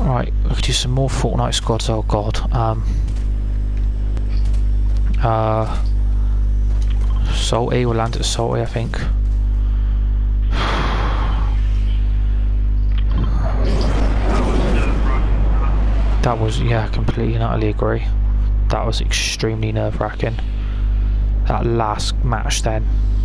Right, we could do some more Fortnite squads. Oh god. Salty, we'll land at Salty, I think. That was, yeah, completely and utterly agree. That was extremely nerve-wracking. That last match then.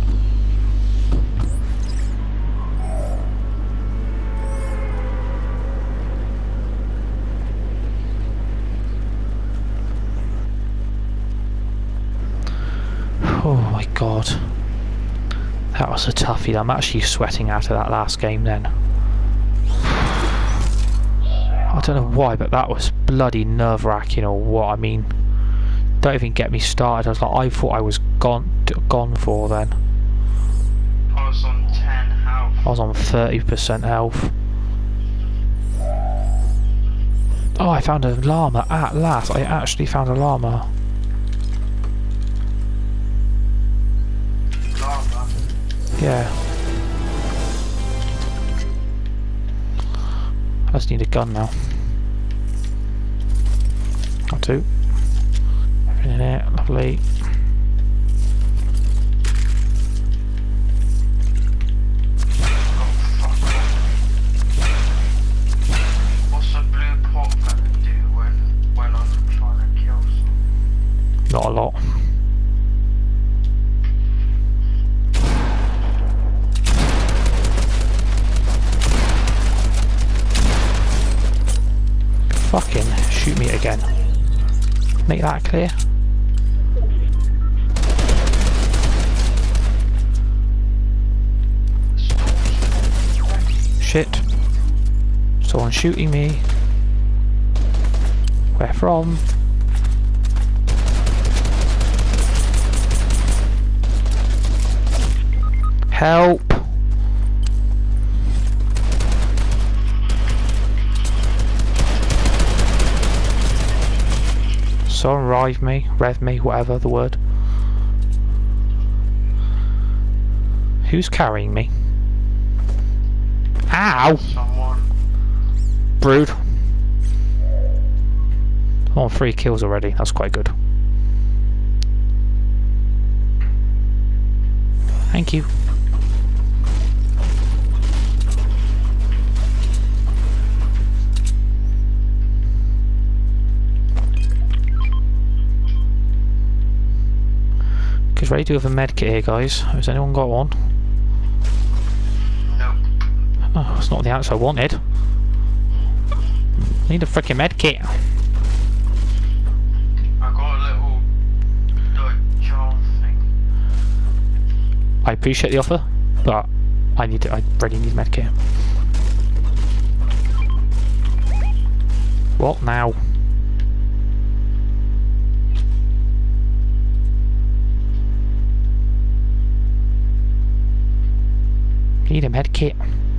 Oh my god. That was a toughie. I'm actually sweating out of that last game then. I don't know why, but that was bloody nerve-wracking or what. I mean, don't even get me started. I thought I was gone for then. I was on 10 health. I was on 30% health. Oh, I found a llama at last. I actually found a llama. Lava. Yeah. I just need a gun now. Got two. Everything in it, lovely. What's a blue pot gonna do when I'm trying to kill someone? Not a lot. Fucking shoot me again. Make that clear. Shit. Someone shooting me. Where from? Help! Someone rev me, whatever the word. Who's carrying me? Ow! Someone. Brood. I'm on 3 kills already, that's quite good. Thank you. Ready to have a medkit here, guys. Has anyone got one? Nope. Oh, that's not the answer I wanted. I need a freaking medkit. I got a little jar thing. I appreciate the offer, but I really need a medkit. What now? Need a medkit.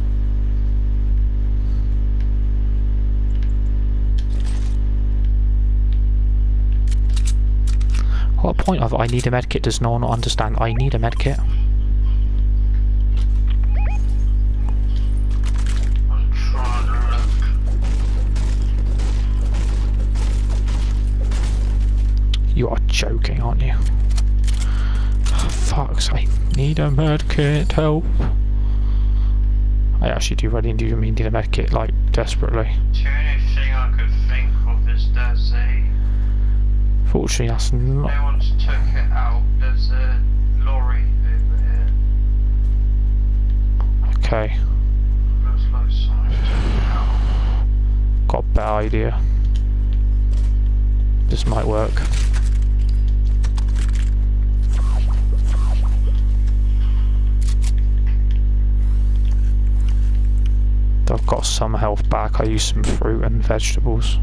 What point of I need a medkit does no one understand? I need a medkit. I'm trying to look. You are joking, aren't you? Oh, fuck's sake. Need a medkit, help. I actually do really need a medkit, like, desperately. The only thing I could think of is there's a... Fortunately, that's not... No one's took it out. There's a lorry over here. Okay. Looks like someone's took it out. Got a better idea. This might work. I've got some health back. I use some fruit and vegetables.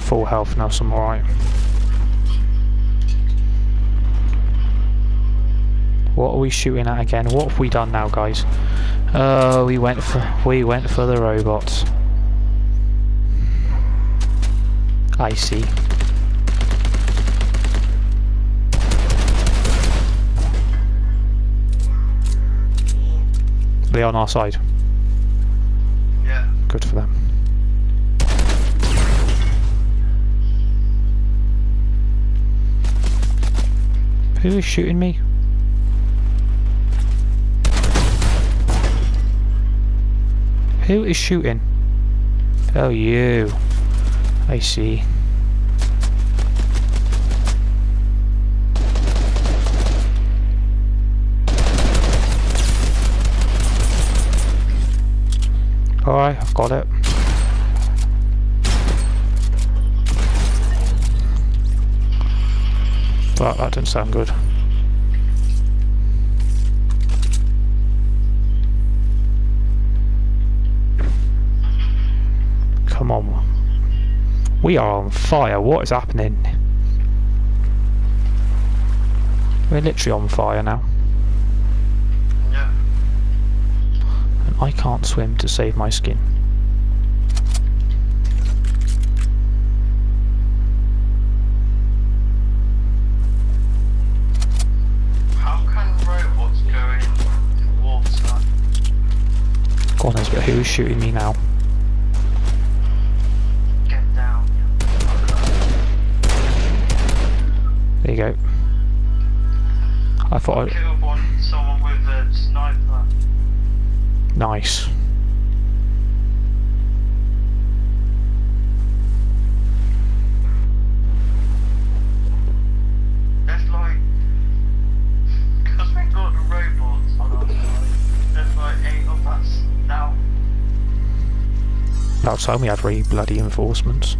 full health now, so I'm alright. What are we shooting at again? What have we done now, guys? We went for the robots. I see. They're on our side. Yeah. Good for them. Who is shooting me? Who is shooting? Oh, you. I see. Alright, I've got it. But that didn't sound good. Come on. We are on fire. What is happening? We're literally on fire now. Yeah. And I can't swim to save my skin. How can robots go in water? God knows, but who is shooting me now? Get down. There you go. I thought I... Killed someone with a sniper. Nice. There's like, because we got the robots on our side, there's like 8 of us now. About time we had 3 bloody enforcements.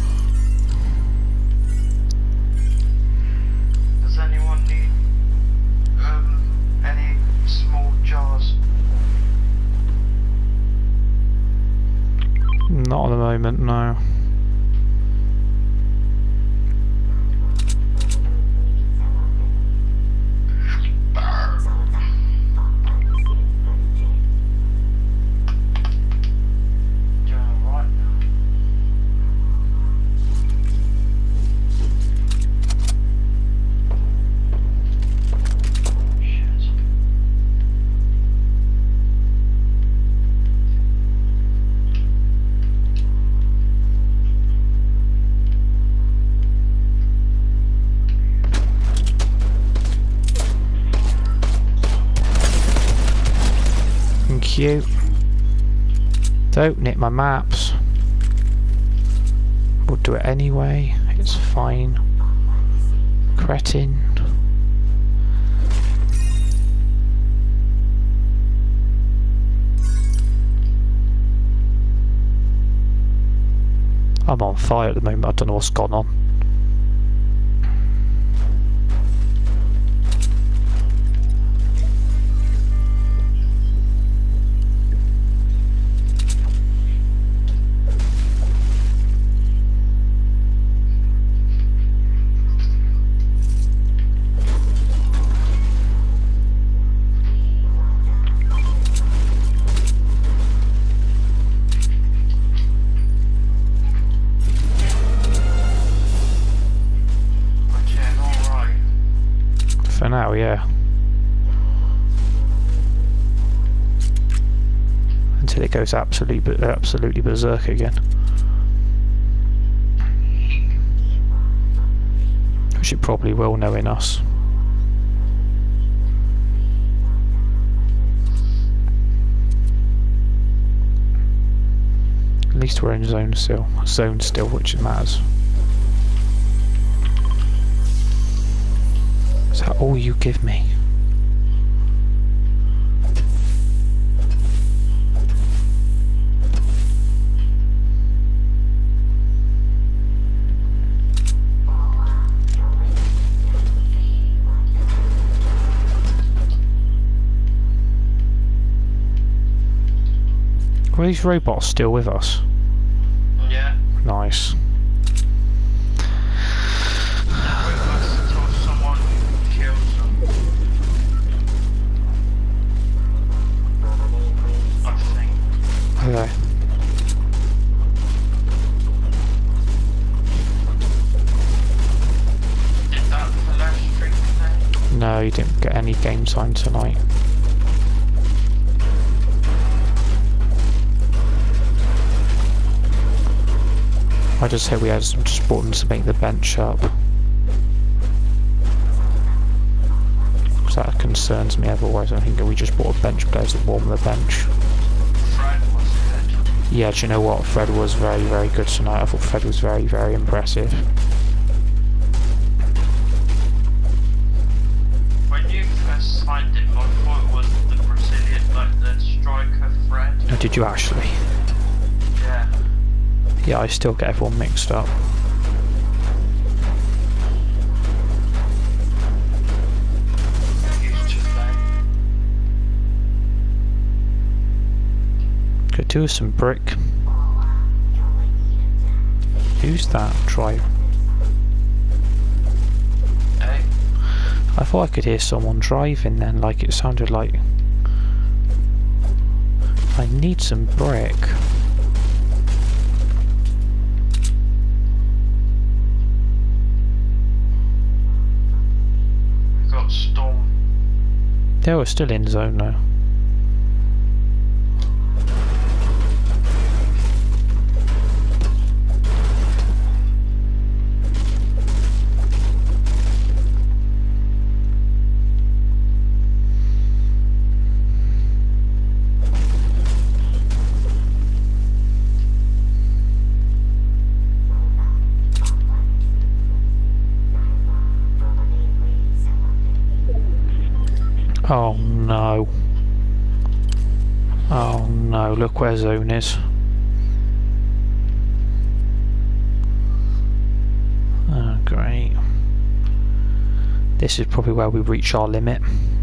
Does anyone need any small jars? Not at the moment, no. Doing alright now. Shit. Thank you. Don't nip my maps. We'll do it anyway. It's fine. Cretin. I'm on fire at the moment. I don't know what's gone on. For now, yeah. Until it goes absolutely berserk again. Which it probably will, knowing us. At least we're in zone still, which matters. Is that all you give me? Are these robots still with us? Yeah. Nice. game time tonight. I just said we had some spawns to make the bench up. Because that concerns me, otherwise I think we just bought a bench players that warm the bench. Fred was good. Yeah, do you know what? Fred was very, very good tonight. I thought Fred was very, very impressive. When you first signed him, I thought it was the Brazilian, like the striker Fred. Oh, did you actually? Yeah. Yeah, I still get everyone mixed up. He's too late. Could do with some brick. Who's that? Try. Hey, I thought I could hear someone driving then, like it sounded like... I need some brick. we got Storm. They were still in zone though. Oh no. Oh no, look where zone is. Oh great. This is probably where we reach our limit.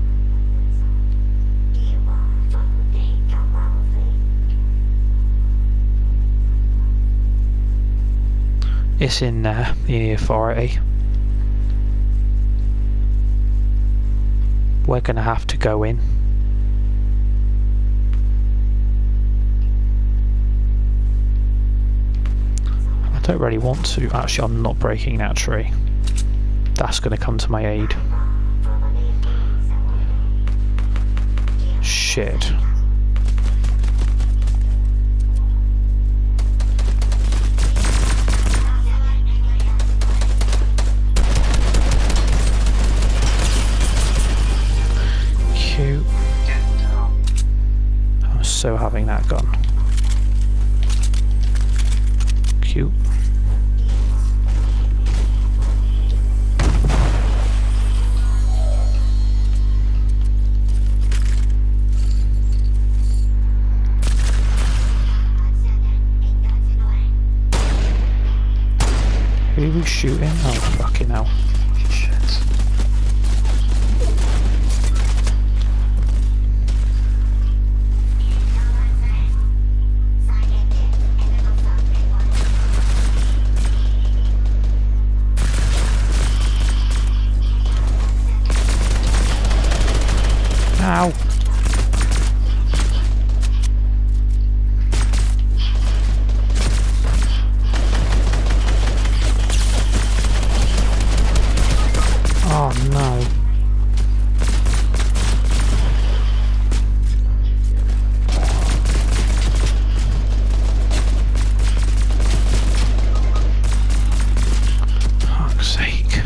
It's in there, the authority. We're gonna have to go in. I don't really want to. Actually, I'm not breaking that tree. That's gonna come to my aid. Shit. Cute. Get down. I'm so having that gun. Cute. Who was shooting? Oh fucking hell. Shit. Ow! Oh no. Fuck's sake.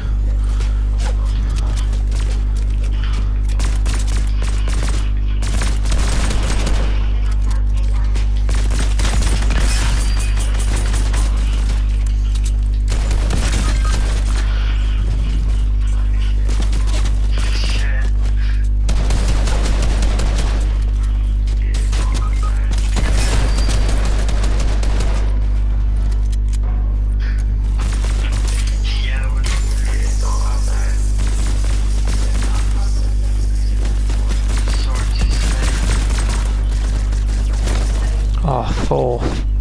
Shit. Yeah, we're sorry to say. Oh, fourth.